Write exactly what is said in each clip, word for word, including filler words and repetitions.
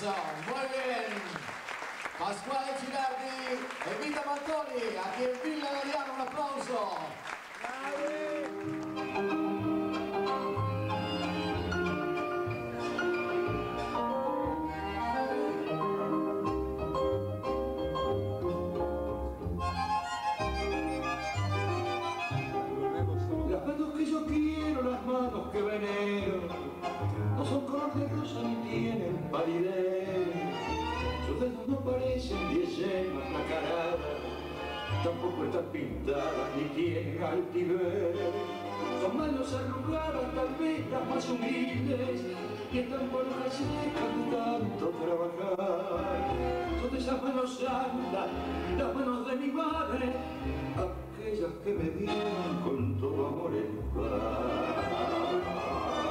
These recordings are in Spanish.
Eso, muy bien. Pasquale Girardi e Vita Marconi, aquí en Villa Lariano, un applauso. Las manos que yo quiero, las manos que venero, no son color de rosa ni tienen palidez. Sus dedos no parecen diez yemas nacaradas, tampoco están pintadas ni tienen altivez. Son manos arrugadas, tal vez las más humildes, y están por hojas secas de tanto trabajar. Son de esas manos santas, las manos de mi madre, aquellas que me dieron con todo amor el pan.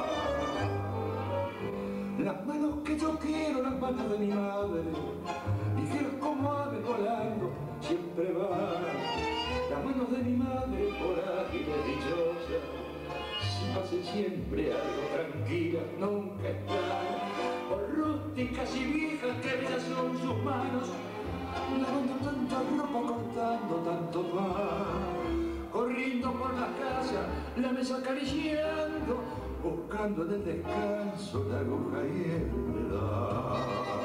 Las manos que yo quiero, las manos de mi madre, ligeras como aves volando, siempre van. Las manos de mi madre, por ágiles dichosas, si pasen siempre algo tranquilas, nunca están. Por rústicas y viejas que bellas son sus manos, lavando tanta ropa, cortando tanto pan, corriendo por las casas, la mesa acariciando, buscando en el descanso la aguja y el pedal.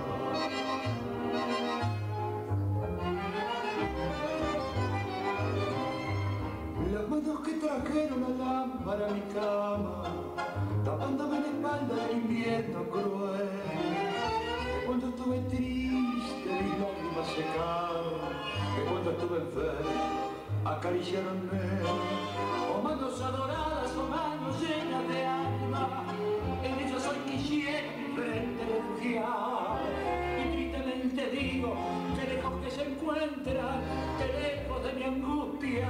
Las manos que trajeron la lámpara a mi cama, tapándome la espalda del invierno cruel. Que cuando estuve triste mis lágrimas secaron, que cuando estuve enfermo acariciaronme. O manos adoradas o manos llenas de alma, en ellas hoy quisiera frente refugiar. Y tristemente digo que lejos que se encuentran, que lejos de mi angustia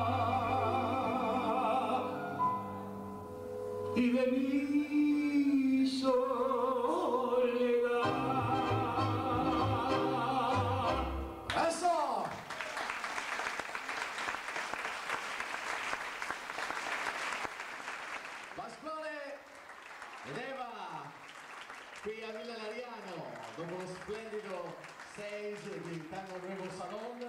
y de mi soledad. ¡Eso! Pasquale ed Eva qui a Villa Lariano dopo lo splendido stage di Tango Nuevo Salon.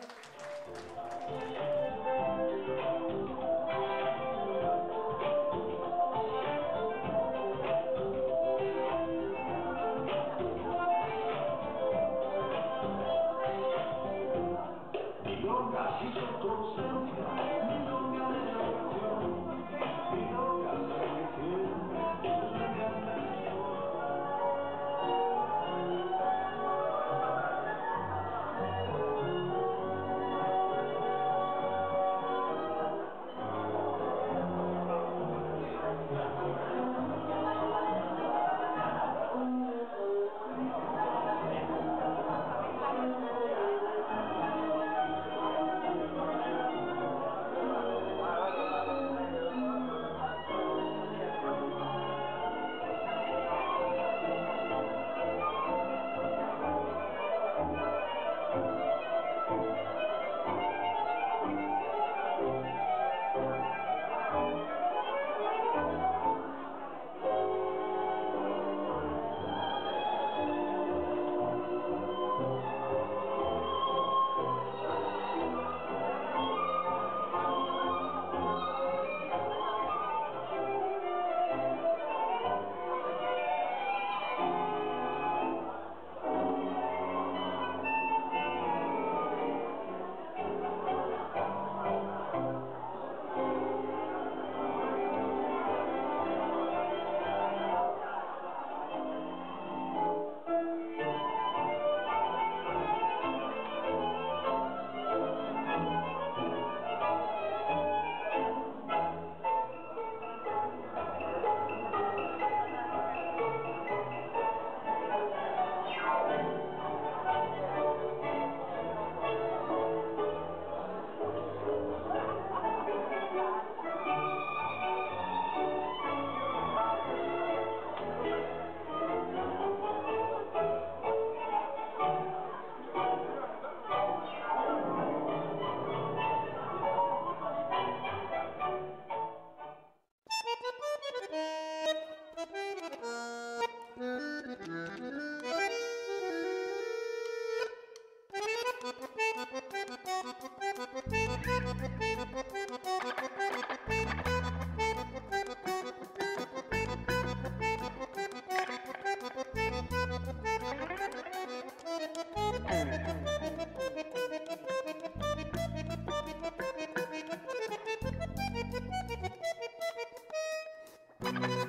Thank you.